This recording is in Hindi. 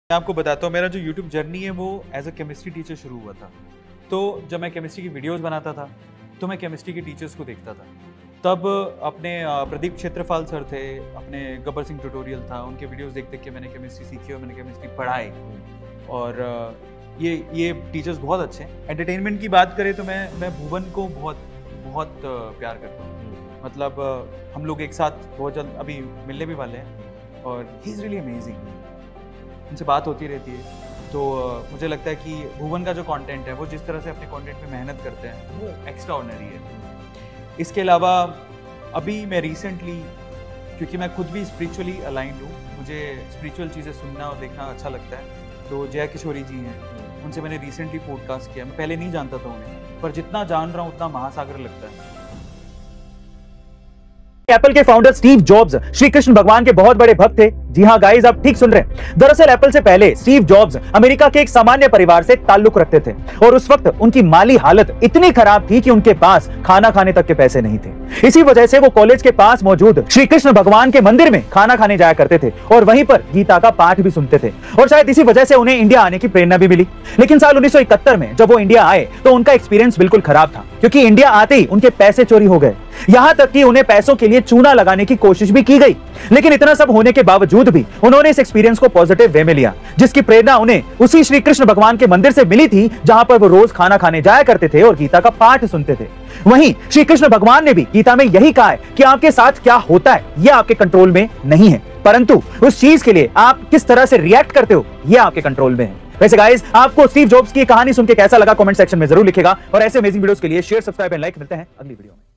मैं आपको बताता हूँ, मेरा जो यूट्यूब जर्नी है वो एज अ केमिस्ट्री टीचर शुरू हुआ था। तो जब मैं केमिस्ट्री की वीडियोस बनाता था तो मैं केमिस्ट्री के टीचर्स को देखता था। तब अपने प्रदीप क्षेत्रपाल सर थे, अपने गब्बर सिंह ट्यूटोरियल था, उनके वीडियोस देख देख के मैंने केमिस्ट्री सीखी और मैंने केमिस्ट्री पढ़ाई। और ये टीचर्स बहुत अच्छे हैं। एंटरटेनमेंट की बात करें तो मैं भुवन को बहुत प्यार करता हूँ। मतलब हम लोग एक साथ बहुत जल्द अभी मिलने भी वाले हैं और ही इज़ रियली अमेजिंग। उनसे बात होती रहती है। तो मुझे लगता है कि भुवन का जो कंटेंट है वो जिस तरह से अपने कंटेंट पे मेहनत करते हैं वो एक्स्ट्रा ऑर्डिनरी है। इसके अलावा अभी मैं रिसेंटली, क्योंकि मैं खुद भी स्पिरिचुअली अलाइंड हूँ, मुझे स्पिरिचुअल चीज़ें सुनना और देखना अच्छा लगता है। तो जया किशोरी जी हैं, उनसे मैंने रिसेंटली पॉडकास्ट किया। मैं पहले नहीं जानता था उन्हें, पर जितना जान रहा हूँ उतना महासागर लगता है। एप्पल के founder Steve Jobs Shri Krishna भगवान के बहुत बड़े भक्त थे। जी हां गाइस, आप ठीक सुन रहे हैं। दरअसल एप्पल से पहले स्टीव जॉब्स अमेरिका के एक सामान्य परिवार से ताल्लुक रखते थे और उस वक्त उनकी माली हालत इतनी खराब थी कि उनके पास खाना खाने तक के पैसे नहीं थे। इसी वजह से वो कॉलेज के पास मौजूद श्री कृष्ण भगवान के मंदिर में खाना खाने जाया करते थे और वहीं पर गीता का पाठ भी सुनते थे। और शायद इसी वजह से उन्हें इंडिया आने की प्रेरणा भी मिली। लेकिन साल 1971 में जब वो इंडिया आए तो उनका एक्सपीरियंस बिल्कुल खराब था, क्योंकि इंडिया आते ही उनके पैसे चोरी हो गए। यहां तक कि उन्हें पैसों के लिए चूना लगाने की कोशिश भी की गई। लेकिन इतना सब होने के बावजूद भी उन्होंने इस एक्सपीरियंस को पॉजिटिव वे में लिया, जिसकी प्रेरणा उन्हें उसी श्री कृष्ण भगवान के मंदिर से मिली थी जहां पर वो रोज खाना खाने जाया करते थे और गीता का पाठ सुनते थे। वहीं श्री कृष्ण भगवान ने भी गीता में यही कहा है कि आपके साथ क्या होता है यह आपके कंट्रोल में नहीं है, परंतु उस चीज के लिए आप किस तरह से रिएक्ट करते हो यह आपके कंट्रोल में है। वैसे गाइस, आपको स्टीव जॉब्स की कहानी सुन के कैसा लगा कमेंट सेक्शन में जरूर लिखेगा और ऐसे अमेजिंग वीडियोस के लिए शेयर, सब्सक्राइब एंड लाइक। मिलते हैं अगली वीडियो में।